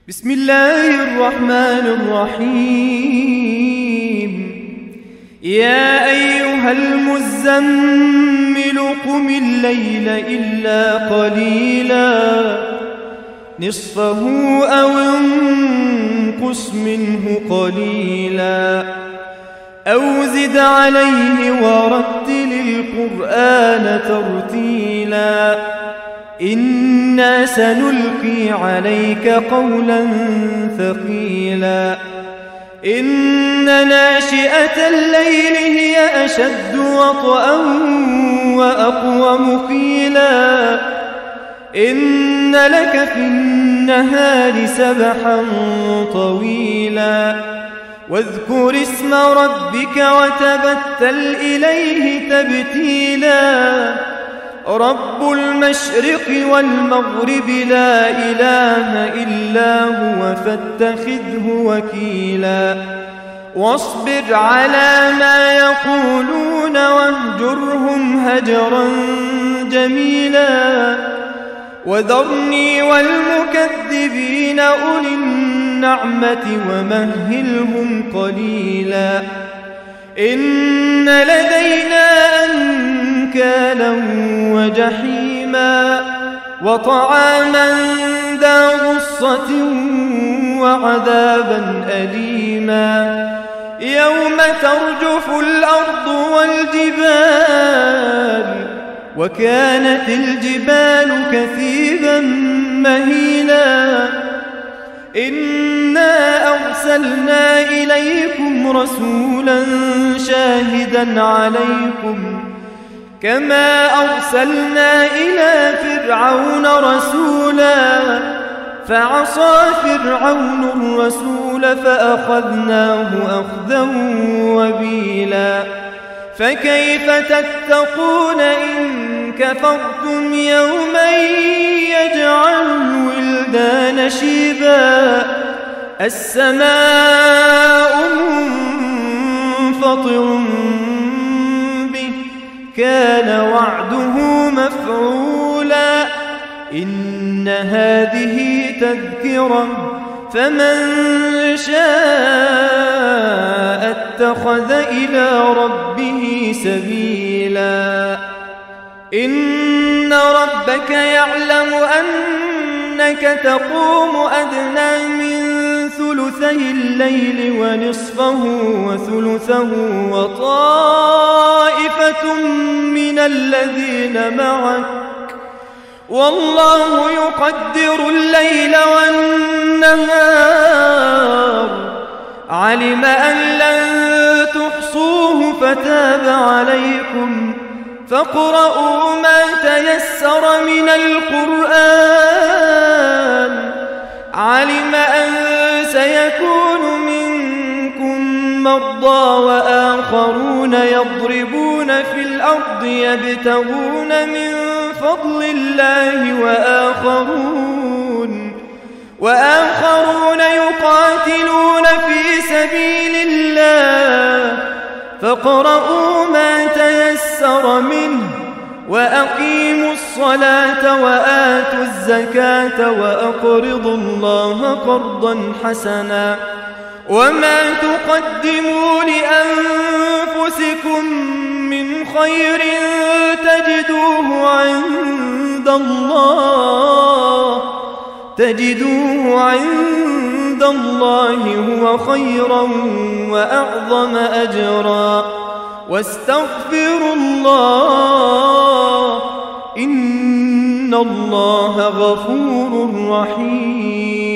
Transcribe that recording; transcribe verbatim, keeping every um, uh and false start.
بسم الله الرحمن الرحيم. يا أيها المزمل قم الليل إلا قليلا نصفه أو انقص منه قليلا أو زد عليه ورتل القرآن ترتيلا إنا سنلقي عليك قولا ثقيلا إن ناشئة الليل هي أشد وطئا وأقوم قيلا إن لك في النهار سبحا طويلا واذكر اسم ربك وتبتل إليه تبتيلا رب المشرق والمغرب لا إله إلا هو فاتخذه وكيلا واصبر على ما يقولون واهجرهم هجرا جميلا وذرني والمكذبين أولي النعمة ومهلهم قليلا إن لدينا أنكالا وجحيما وطعاما ذا غصة وعذابا أليما يوم ترجف الأرض والجبال وكانت الجبال كثيبا مهيلا إنا أرسلنا إليكم رسولا شاهدا عليكم كما أرسلنا إلى فرعون رسولا فعصى فرعون الرسول فأخذناه أخذا وبيلا فكيف تتقون إن كفرتم يوما يجعل الولدان شيبا السماء منفطر به كان وعده مفعولا إن هذه تذكرة فمن شاء اتخذ إلى ربه سبيلا إن ربك يعلم أنك تقوم أدنى من ثلثي الليل ونصفه وثلثه وطائفة من الذين معك والله يقدر الليل والنهار علم أن لن تحصوه فتاب عليكم فاقرؤوا ما تيسر من القرآن علم أن سيكون منكم مرضى وآخرون يضربون في الأرض يبتغون من فضل الله وآخرون وآخرون يقاتلون في سبيل الله فاقرؤوا ما تيسر منه وأقيموا الصلاة وآتوا الزكاة وأقرضوا الله قرضا حسنا وما تقدموا لأنفسكم من خير تجدوه عند الله تجدوه عند الله هو خيرا وأعظم أجرا واستغفروا الله إن الله غفور رحيم.